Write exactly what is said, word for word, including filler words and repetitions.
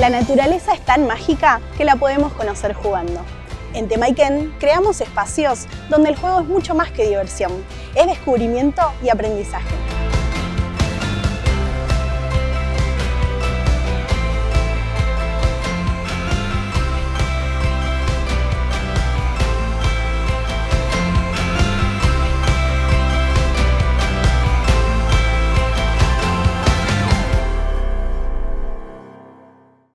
La naturaleza es tan mágica que la podemos conocer jugando. En Temayquén creamos espacios donde el juego es mucho más que diversión, es descubrimiento y aprendizaje.